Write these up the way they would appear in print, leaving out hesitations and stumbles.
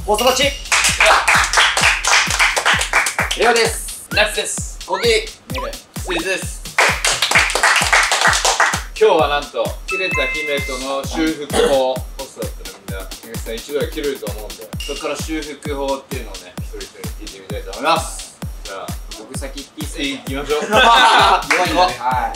ボスバチレオです。 夏です。 コギメルスイズです。今日はなんと切れた姫との修復法ポストだったらみんなさん一度は切れると思うんで、そこから修復法っていうのをね一人一人聞いてみたいと思います。じゃあ僕先行きましょう。 弱いんだね。はい。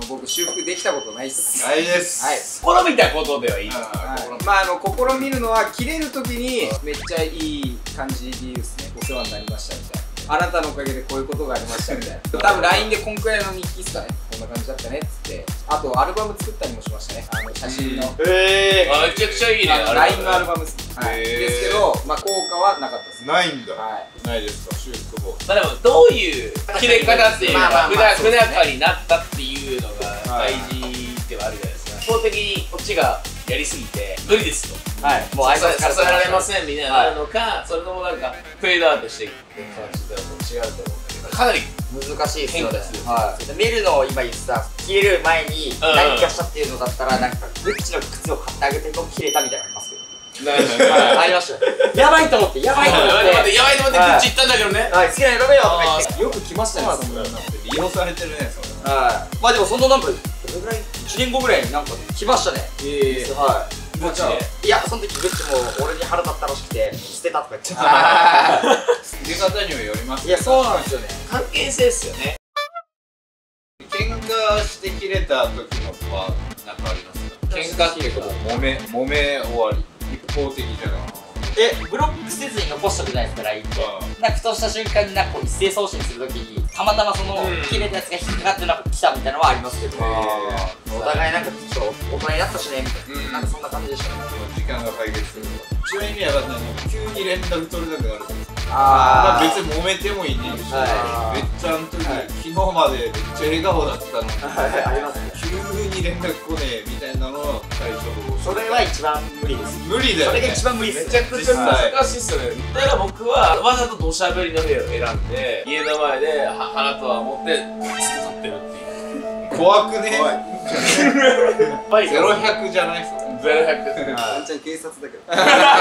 僕修復できたことないっす。 ないです。 はい。試みたことではいいです。 まあ試みるのは切れるときにめっちゃいい感じで言うですね。お世話になりましたみたいな。あなたのおかげでこういうことがありましたみたいな。多分 LINE でこんくらいの日記っすかね。こんな感じだったねっつって。あとアルバム作ったりもしましたね。写真の。 めちゃくちゃいいね。 LINE のアルバムですけど、まあ効果はなかったです。 ないんだ。ないですか、修復法。 まあでもどういう切れ方っていうのが不仲になったっていうのが大事ではあるじゃないですか。一方的にこっちがやりすぎて無理ですと、もう相手支えられませんみたいになるのか、それともなんかフェードアウトしていく感じだと違うと思うんだけど、かなり難しいですよね。見るのを今言ってた切れる前に何かしたっていうのだったら、なんかグッチの靴を買ってあげて切れたみたいなのありますけど。ありましたよ。やばいと思って、やばいと思って、 やばいと思ってグッチ行ったんだけどね。 好きなの選べよとか言って。よく来ましたね、そんなの。 利用されてるね、それ。 まあでもそんななんかどれぐらい1年後ぐらいになんか来ましたね。はい。 グッチで。 いや、その時グッチも俺に腹立ったらしくて捨てたとか言って。 捨て方にもよります。 いや、そうなんですよね。 関係性ですよね。 喧嘩して切れた時のは何かありますか？喧嘩っていうか揉め終わり、一方的じゃない。 ブロックせずに残しとくじゃないですか、LINE って。なんかふとした瞬間になんか一斉送信するときにたまたまその切れたやつが引っかかってなんか来たみたいなのはありますけど、お互いなんかちょっと大人になったしねみたいな、なんかそんな感じでしたね。 時間が解決すると。一番意味わかんないのは急に連絡取れなくなるんです。まあ別に揉めてもいいねんし、めっちゃあの時昨日までめっちゃ笑顔だったのにありますね。 急に連絡来ねえみたいなのを対処法。 それは一番無理です。 無理だよね。 それが一番無理です。 めちゃくちゃ難しいっすよね。だから僕はわざと土砂降りの部屋を選んで家の前で花束を持ってずっと立ってるっていう。 怖くね。 0-100 じゃないっすよ。 0-100。 ワンチャン警察だけど。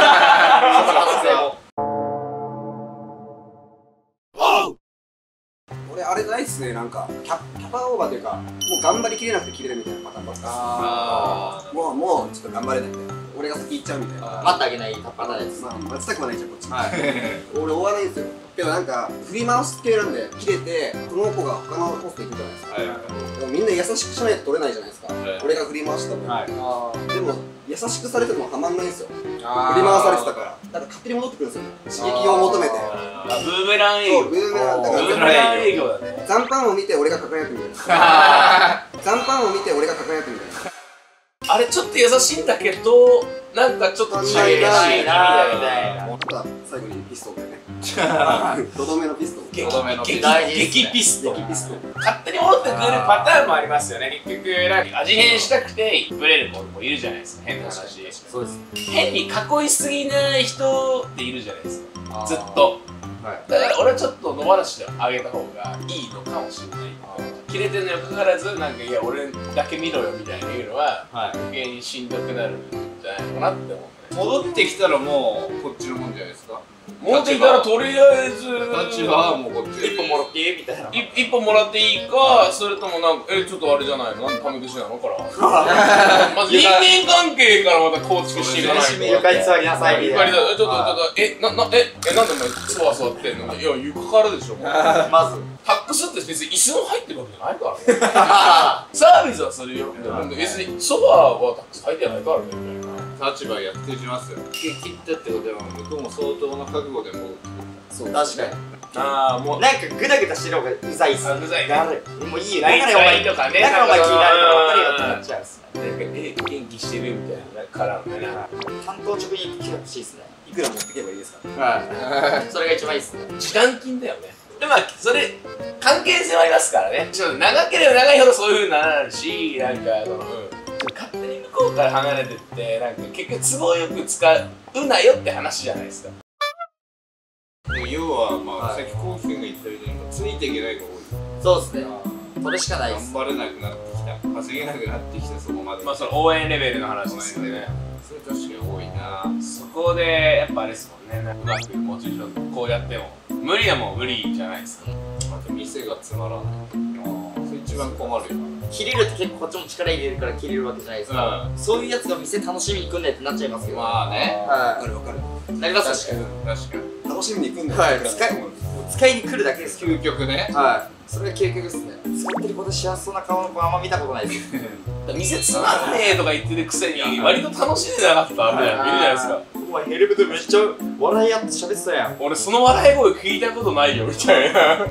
俺あれないっすね、なんかキャパオーバーというか、もう頑張りきれなくて切れるみたいなパターンばっかり。もうちょっと頑張れないみたいな。俺が先行っちゃうみたいな。待ってあげないパターンです。待ちたくはないじゃん、こっち。俺追わないんですよ。けどなんか振り回す系なんで切れて、この子が他のポスト行くじゃないですか。みんな優しくしないと取れないじゃないですか。俺が振り回した分。でも優しくされてもはまんないんですよ。振り回されてたから。だから勝手に戻ってくるんですよ。刺激を求めて。 ブーメラン営業。 ブーメラン営業だね。残飯を見て俺が輝くみたいな。残飯を見て俺が輝くみたいな。 あれちょっと優しいんだけど、なんかちょっと違うしなみたいな。 最後にピストンだよね。とどめのピストン。 激ピストン。勝手に戻ってくるパターンもありますよね。結局味変したくてブレる子もいるじゃないですか。変な話。 そうです。 変に囲いすぎない人っているじゃないですか。ずっと。だから俺はちょっと野放しであげた方がいいのかもしれない。切れてるにもかかわらず、なんかいや俺だけ見ろよみたいな言うのは余計にしんどくなるんじゃないのかなって思う。 戻ってきたらもうこっちのもんじゃないですか。 戻ってきたらとりあえず立場はもうこっち。 一本もらっていいみたいな。 一本もらっていいか、それともなんかちょっとあれじゃないの、なんでタメ口なのからまず人間関係からまた構築していかないと。 床に座りなさいみたいな。 ちょっとなんでお前そわ座ってんの。いや床からでしょ。 まずタックスって別に椅子も入ってるわけじゃないからね。サービスはするよ。別にソファーはタックス入ってないからねみたいな。 立場やってしますよ。切ったってことは向こうも相当な覚悟でも。 そう、確かに。 もうなんかグダグダしてる方がうざいっす。 うざい。 もういいよ。だからお前とかね。だからお前気になるから分かるよってなっちゃうっすね。 元気してるみたいなからね。 担当直に来てほしいっすね。いくら持ってけばいいですか。それが一番いいっすね。 時短金だよね。でまあそれ関係性はありますからね。ちょっと長ければ長いほどそういう風になるし、なんか勝手に向こうから離れてってなんか結局都合よく使うなよって話じゃないですか。 要はまあさっきコウキ君が言ったようについていけない子が多い。 そうですね。それしかないです。 頑張れなくなってききた、稼げなくなってきた、そこまで。 まあその応援レベルの話ですよね。 それ確かに多いな。 そこでやっぱあれですもんね、うまくモチベーションこうやっても無理はもう無理じゃないですか。 あと店がつまらない、それ一番困るよ。 切れるって結構こっちも力入れるから切れるわけじゃないですか、そういうやつが店楽しみに行くんだよってなっちゃいますけど。 まあね、 わかるわかる。 なりますよね。 確かに楽しみに行くんだよ。 はい、使いに来るだけですよ。 究極ね。 はい、それが究極ですね。使ってる子で幸せそうな顔の子あんま見たことないです。 店つまんねえとか言ってるくせに割と楽しんでなかったみたいなのいるじゃないですか。 お前ヘルプでめっちゃ笑い合って喋ってたやん。 俺その笑い声聞いたことないよみたいな。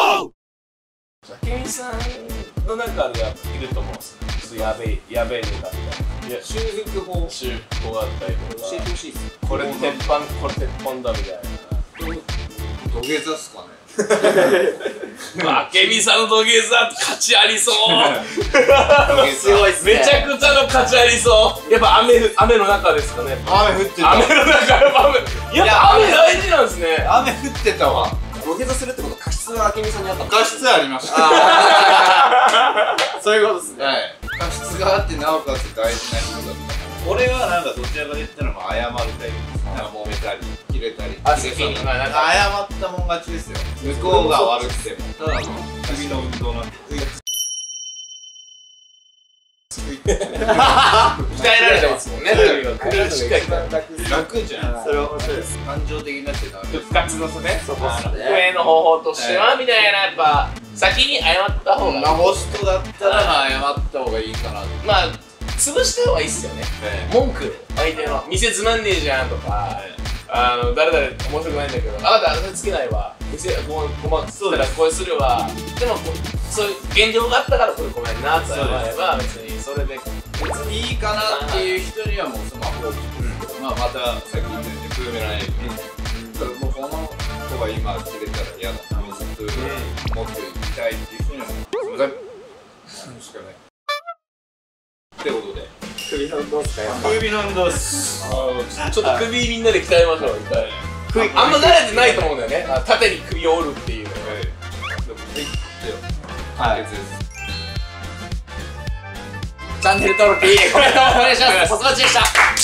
ケンさんの中ではいると思うんですよ。ちょっとやべえネタみたいな。いや、 修復法修復法があったりとか。 教えてほしいっす。 これ鉄板だみたいな。 土下座っすかね。 明美さんの土下座勝ちありそう。 すごいっすね。 めちゃくちゃの勝ちありそう。やっぱ雨の中ですかね。 雨降ってた。 雨の中やっぱ雨大事なんですね。 雨降ってたわ。 土下座するってこと、過失は明美さんにあったの？ 過失ありました。 そういうことですね。 はい。過失があってなおかつ大事な人だった。俺はなんかどちらかで言ったらもう謝るタイプです。なんか揉めたり切れたり。 責任がなんか謝ったもん勝ちですよ。向こうが悪くても。ただの首の運動なんで。 鍛えられてますもんね。しっかり楽じゃん。 それは面白いです。 感情的になってた。 復活のね。 そこっすね。 復縁の方法としてはみたいな、やっぱ先に謝った方が。 ホストだったら謝った方がいいかな。 まあ潰した方がいいっすよね。文句相手の店つまんねえじゃんとか。誰々面白くないんだけど、あなたつけないわ、店ごまったらこれするわ、でもそういう現状があったからこれごめんなって謝れば別にそれで別にいいかなっていう人にはもうスマホをまたさっき言ったようにプーメランエイブもうこの子が今切れたら嫌だな、もうずっともっと行きたいっていう人にはもうすいませんしかないってことで首の運動っすか？ 首の運動っす。 ちょっと首みんなで鍛えましょうみたいな。あんま慣れてないと思うんだよね、縦に首を折るっていうのはい。 チャンネル登録、いいね、コメントお願いします。さすがでした。